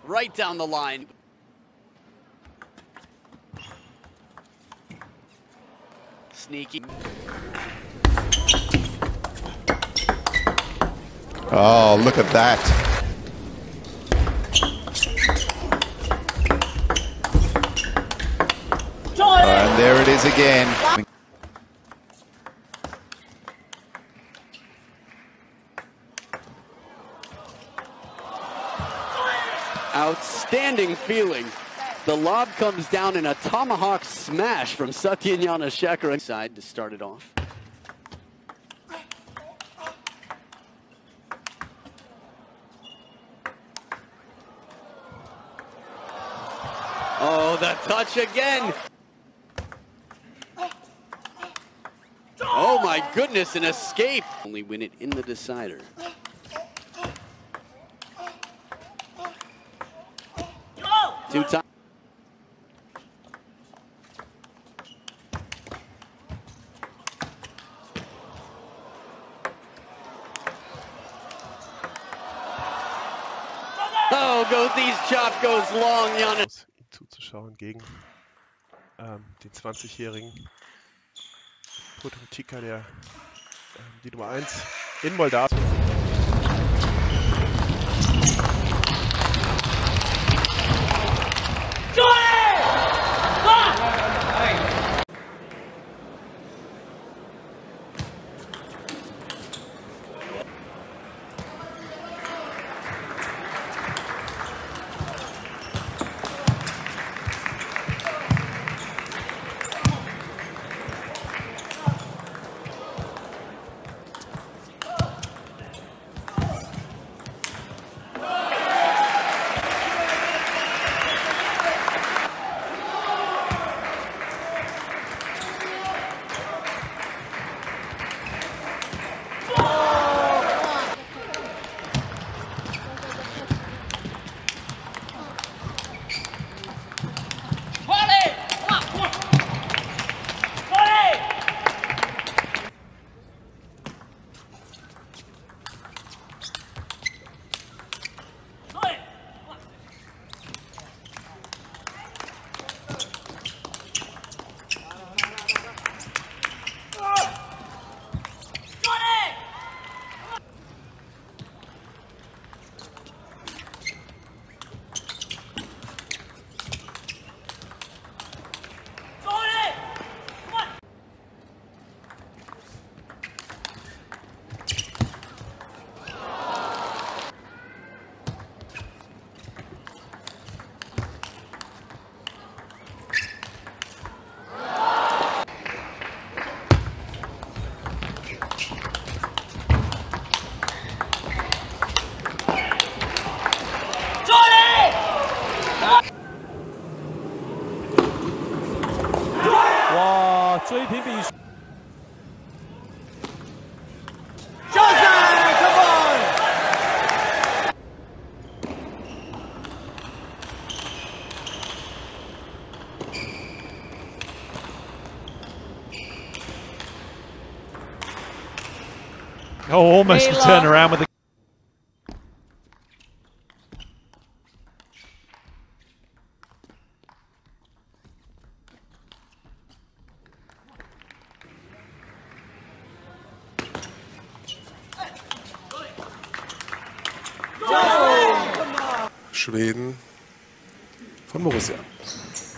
right down the line. Sneaky. Oh, look at that. And there it is again. Outstanding feeling. The lob comes down in a tomahawk smash from Sathiyan Gnanasekaran side to start it off. Oh, the touch again. Oh my goodness, an escape. Only win it in the decider. Two times. Oh, Gauzy's chop goes long, Giannis. Zuzuschauen gegen den 20-jährigen Prototyper, der die Nummer 1 in Moldawien. Oh, almost a turn around with the... Schweden von Borussia.